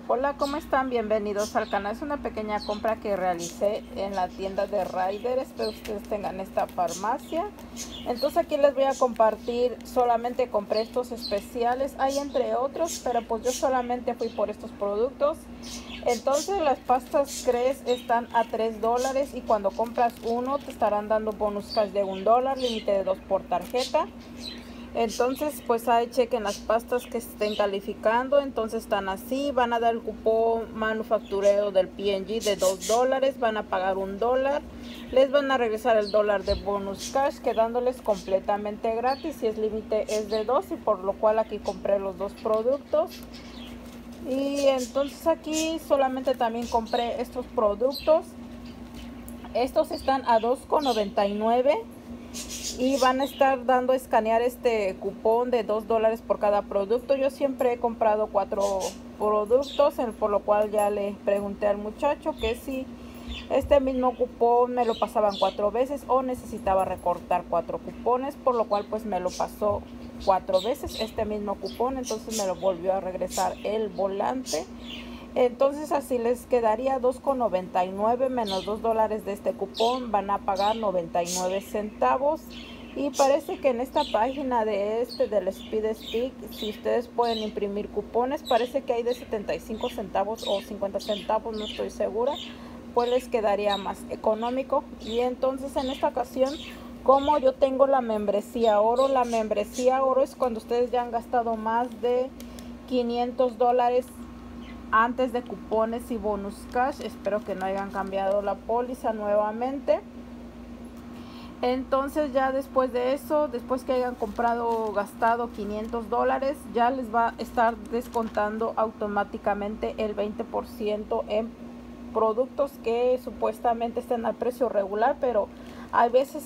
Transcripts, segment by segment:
Hola, ¿cómo están? Bienvenidos al canal. Es una pequeña compra que realicé en la tienda de Ryder. Espero ustedes tengan esta farmacia. Entonces aquí les voy a compartir. Solamente compré estos especiales. Hay entre otros, pero pues yo solamente fui por estos productos. Entonces las pastas Crest están a $3 y cuando compras uno te estarán dando bonus cash de $1, límite de 2 por tarjeta. Entonces pues ahí chequen las pastas que estén calificando. Entonces están así, van a dar el cupón manufacturero del P&G de $2, van a pagar $1, les van a regresar el $1 de bonus cash, quedándoles completamente gratis, y el límite es de 2, y por lo cual aquí compré los dos productos. Y entonces aquí solamente también compré estos productos. Estos están a $2.99 y van a estar dando a escanear este cupón de $2 por cada producto. Yo siempre he comprado 4 productos, por lo cual ya le pregunté al muchacho que si este mismo cupón me lo pasaban 4 veces o necesitaba recortar 4 cupones, por lo cual pues me lo pasó 4 veces este mismo cupón. Entonces me lo volvió a regresar el volante. Entonces así les quedaría $2.99 menos $2 de este cupón, van a pagar 99 centavos. Y parece que en esta página del Speed Stick, si ustedes pueden imprimir cupones, parece que hay de 75 centavos o 50 centavos, no estoy segura, pues les quedaría más económico. Y entonces en esta ocasión, como yo tengo la membresía oro es cuando ustedes ya han gastado más de $500 antes de cupones y bonus cash. Espero que no hayan cambiado la póliza nuevamente. Entonces ya después de eso, después que hayan gastado $500, ya les va a estar descontando automáticamente el 20% en productos que supuestamente estén al precio regular, pero hay veces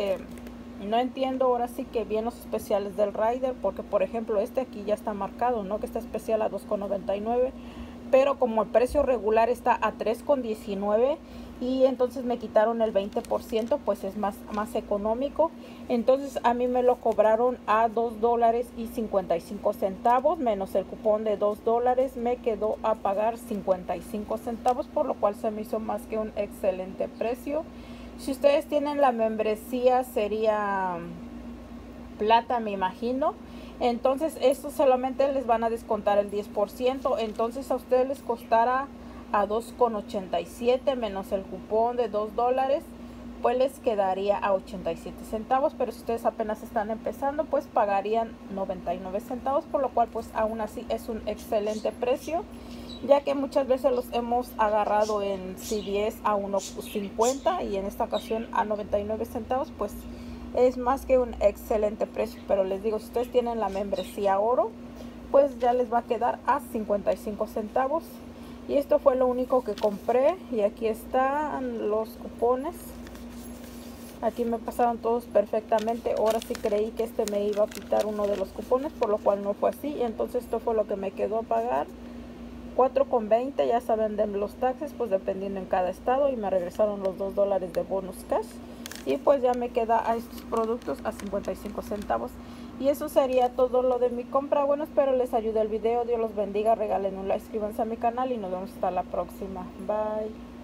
no entiendo ahora sí que bien los especiales del Ryder, porque por ejemplo este aquí ya está marcado, ¿no?, que está especial a $2.99, pero como el precio regular está a $3.19 y entonces me quitaron el 20%, pues es más económico. Entonces a mí me lo cobraron a $2.55 menos el cupón de $2, me quedó a pagar 55 centavos, por lo cual se me hizo más que un excelente precio. Si ustedes tienen la membresía, sería plata, me imagino. Entonces esto solamente les van a descontar el 10%. Entonces a ustedes les costará a $2.87 menos el cupón de $2, pues les quedaría a 87 centavos. Pero si ustedes apenas están empezando, pues pagarían 99 centavos, por lo cual pues aún así es un excelente precio, ya que muchas veces los hemos agarrado en CVS a $1.50 y en esta ocasión a 99 centavos, pues es más que un excelente precio. Pero les digo, si ustedes tienen la membresía oro, pues ya les va a quedar a 55 centavos. Y esto fue lo único que compré. Y aquí están los cupones. Aquí me pasaron todos perfectamente. Ahora sí creí que me iba a quitar uno de los cupones, por lo cual no fue así. Y entonces esto fue lo que me quedó a pagar. $4.20, ya saben de los taxes, pues dependiendo en cada estado, y me regresaron los $2 de bonus cash, y pues ya me queda a estos productos a 55 centavos. Y eso sería todo lo de mi compra. Bueno, espero les ayude el video. Dios los bendiga, regalen un like, suscríbanse a mi canal y nos vemos hasta la próxima. Bye.